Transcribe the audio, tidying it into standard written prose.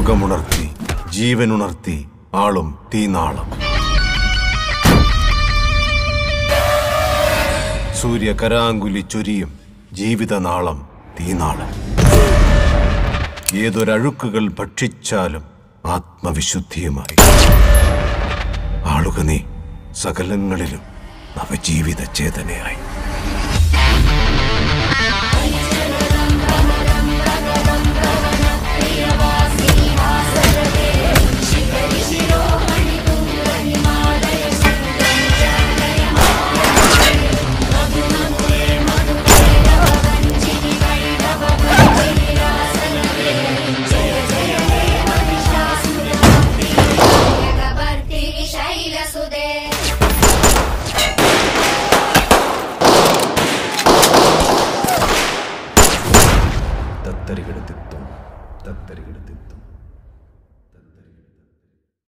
ലോകമുണർത്തി ജീവനുണർത്തി ആളും തീനാളം. സൂര്യകരാങ്കുലി ചൊരിയും ജീവിതനാളം തീനാളം. ഏതൊരഴുക്കുകൾ ഭക്ഷിച്ചാലും ആത്മവിശുദ്ധിയുമായി ആളുക നീ സകലങ്ങളിലും നവജീവിത ചേതനയായി. തത്തരികിടത്തിത്തും